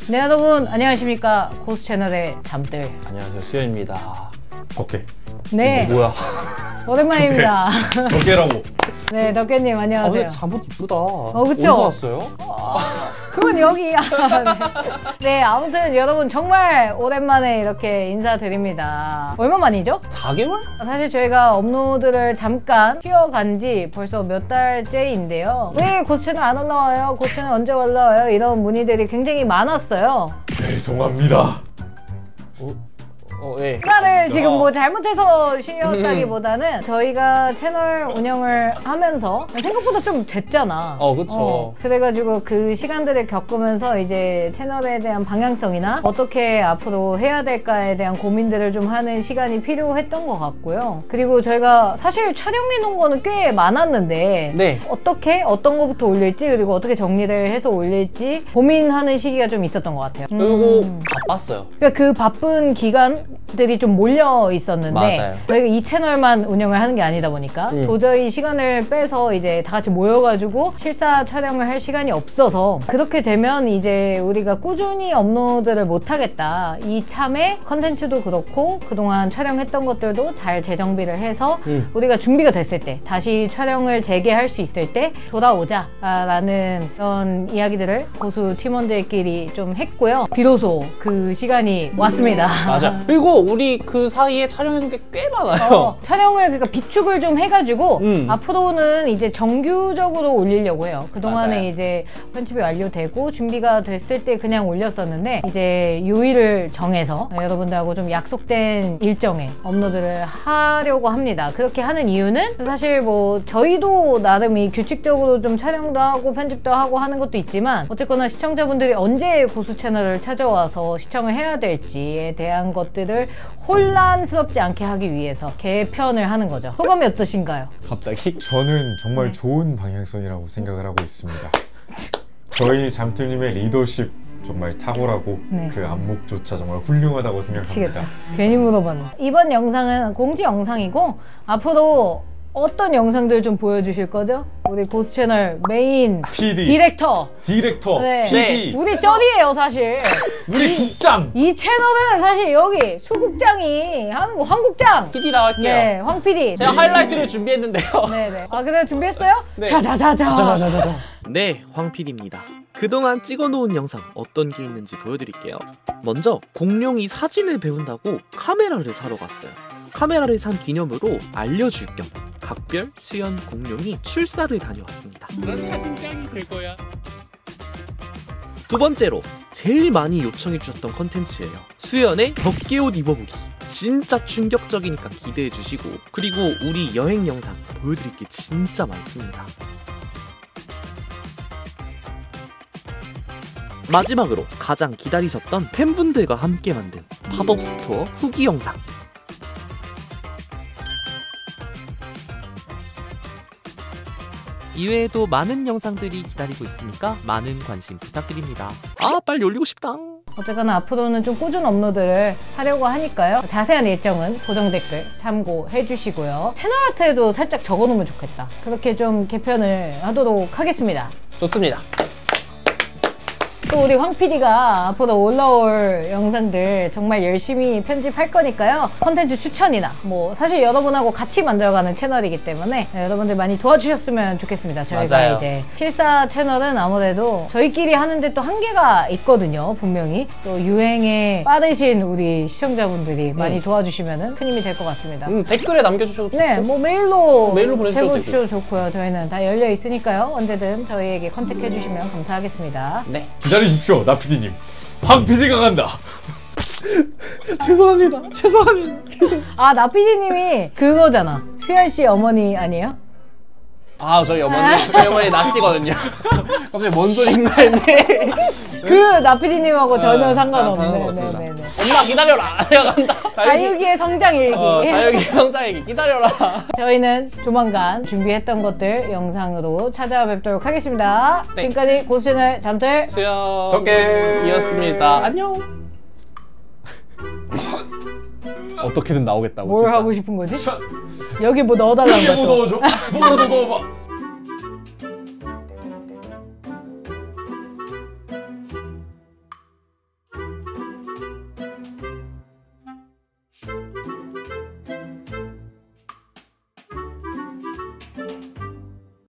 네, 여러분 안녕하십니까. 고수 채널의 잠들. 안녕하세요, 수현입니다. 덕계. 네. 뭐야? 오랜만입니다. 덕계라고. 네, 덕계님 안녕하세요. 근데 잠옷 이쁘다. 그쵸? 어디서 왔어요? 그건 여기야. 네, 아무튼 여러분 정말 오랜만에 이렇게 인사드립니다. 얼마 만이죠? 4개월? 사실 저희가 업로드를 잠깐 쉬어간 지 벌써 몇 달째인데요. 왜 고수 채널 안 올라와요? 고수 채널 언제 올라와요? 이런 문의들이 굉장히 많았어요. 죄송합니다. 네. 나를 지금 뭐 잘못해서 쉬었다기보다는 저희가 채널 운영을 하면서 생각보다 좀 됐잖아. 그쵸. 그래가지고 그 시간들을 겪으면서 이제 채널에 대한 방향성이나 어떻게 앞으로 해야 될까에 대한 고민들을 좀 하는 시간이 필요했던 것 같고요. 그리고 저희가 사실 촬영해 놓은 거는 꽤 많았는데 네. 어떻게 어떤 거부터 올릴지 그리고 어떻게 정리를 해서 올릴지 고민하는 시기가 좀 있었던 것 같아요. 그리고 바빴어요. 그러니까 그 바쁜 기간들이 좀 몰려 있었는데 맞아요. 저희가 이 채널만 운영을 하는 게 아니다 보니까 도저히 시간을 빼서 이제 다 같이 모여가지고 실사 촬영을 할 시간이 없어서 그렇게 되면 이제 우리가 꾸준히 업로드를 못하겠다. 이참에 컨텐츠도 그렇고 그동안 촬영했던 것들도 잘 재정비를 해서 우리가 준비가 됐을 때 다시 촬영을 재개할 수 있을 때 돌아오자 라는 그런 이야기들을 고수 팀원들끼리 좀 했고요. 비로소 그 시간이 왔습니다. 맞아. 그리고 우리 그 사이에 촬영해둔 게 꽤 많아요. 촬영을 그러니까 비축을 좀 해가지고 앞으로는 이제 정규적으로 올리려고 해요. 그동안에 맞아요. 이제 편집이 완료되고 준비가 됐을 때 그냥 올렸었는데 이제 요일을 정해서 여러분들하고 좀 약속된 일정에 업로드를 하려고 합니다. 그렇게 하는 이유는 사실 뭐 저희도 나름이 규칙적으로 좀 촬영도 하고 편집도 하고 하는 것도 있지만 어쨌거나 시청자분들이 언제 고수 채널을 찾아와서 시청을 해야 될지에 대한 것들을 혼란스럽지 않게 하기 위해서 개편을 하는 거죠. 소감이 어떠신가요? 갑자기? 저는 정말 좋은 방향성이라고 생각을 하고 있습니다. 저희 잠틀님의 리더십 정말 탁월하고 그 안목조차 정말 훌륭하다고 생각합니다. 괜히 물어봤네. 이번 영상은 공지 영상이고 앞으로 어떤 영상들 좀 보여주실 거죠? 우리 고수 채널 메인 PD, 디렉터 네. PD, 우리 쩔이에요 사실. 우리 국장. 이 채널은 사실 여기 수국장이 하는 거 황국장 PD라고 할게요. 네, 황 PD. 제가 하이라이트를 준비했는데요. 네네. 아 그래 준비했어요? 네. 자자자자. 네, 황PD입니다. 그동안 찍어놓은 영상 어떤 게 있는지 보여드릴게요. 먼저 공룡이 사진을 배운다고 카메라를 사러 갔어요. 카메라를 산 기념으로 알려줄 겸 각별 수연 공룡이 출사를 다녀왔습니다. 넌 사진장이 될 거야. 두 번째로 제일 많이 요청해주셨던 컨텐츠예요. 수연의 덮개옷 입어보기. 진짜 충격적이니까 기대해주시고 그리고 우리 여행 영상 보여드릴 게 진짜 많습니다. 마지막으로 가장 기다리셨던 팬분들과 함께 만든 팝업 스토어 후기 영상. 이외에도 많은 영상들이 기다리고 있으니까 많은 관심 부탁드립니다. 빨리 올리고 싶다. 어쨌거나 앞으로는 좀 꾸준한 업로드를 하려고 하니까요. 자세한 일정은 고정 댓글 참고해 주시고요. 채널 아트에도 살짝 적어놓으면 좋겠다. 그렇게 좀 개편을 하도록 하겠습니다. 좋습니다. 또 우리 황 PD가 앞으로 올라올 영상들 정말 열심히 편집할 거니까요. 컨텐츠 추천이나 뭐 사실 여러분하고 같이 만들어가는 채널이기 때문에 여러분들 많이 도와주셨으면 좋겠습니다. 저희가 맞아요. 이제 실사 채널은 아무래도 저희끼리 하는데 또 한계가 있거든요. 분명히 또 유행에 빠르신 우리 시청자분들이 많이 도와주시면 큰 힘이 될 것 같습니다. 댓글에 남겨주셔도 좋고 네, 뭐 메일로 보내주셔도 제보 주셔도 좋고요. 저희는 다 열려 있으니까요. 언제든 저희에게 컨택해 주시면 감사하겠습니다. 네. 기다리십시오, 나 PD님. 황 PD가 간다. 죄송합니다. 아, 나 PD님이 그거잖아. 수현 씨 어머니 아니에요? 저희 어머니 나씨거든요. 갑자기 뭔 소린가 했네. 그 나 PD님하고 전혀 상관없네. 상관없습니다. 네네네. 엄마 기다려라. 내가 간다. 다육이의 성장 일기. 다육이 성장일기 기다려라. 저희는 조만간 준비했던 것들 영상으로 찾아뵙도록 하겠습니다. 네. 지금까지 고수채널 잠들 수영 덕계이었습니다. 안녕. 어떻게든 나오겠다고 뭘 진짜. 하고 싶은 거지? 여기 뭐 넣어달라는 이게 뭐 거죠? 넣어줘? 뭐라도 넣어봐.